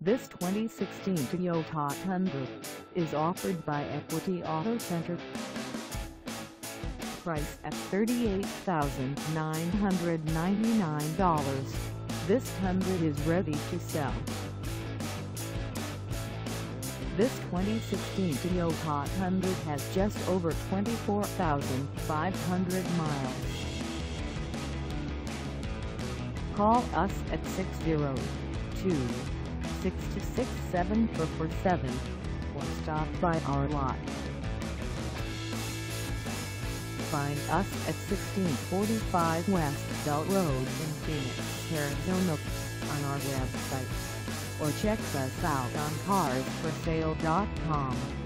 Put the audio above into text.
This 2016 Toyota Tundra is offered by Equity Auto Center. Price at $38,999, this Tundra is ready to sell. This 2016 Toyota Tundra has just over 24,500 miles. Call us at 602-626-7447 or stop by our lot. Find us at 1645 West Belt Road in Phoenix, Arizona on our website, or check us out on carsforsale.com.